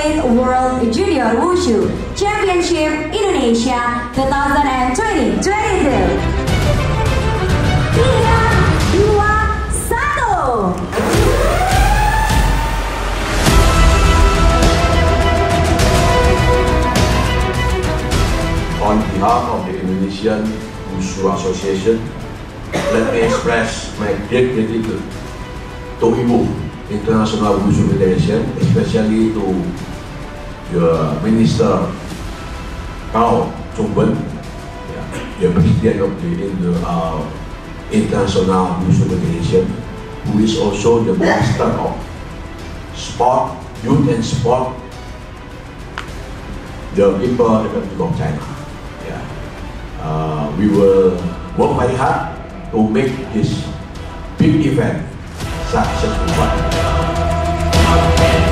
8th World Junior Wushu Championship Indonesia 2022. 3, 2, 1. On behalf of the Indonesian Wushu Association, let me express my great gratitude to IWUF International Wushu Federation, especially to your Minister Kau Chungben, the President of the International Wushu Federation, who is also the Minister of Sport, Youth and Sport, the People Republic of China. We will work very hard to make this big event successful.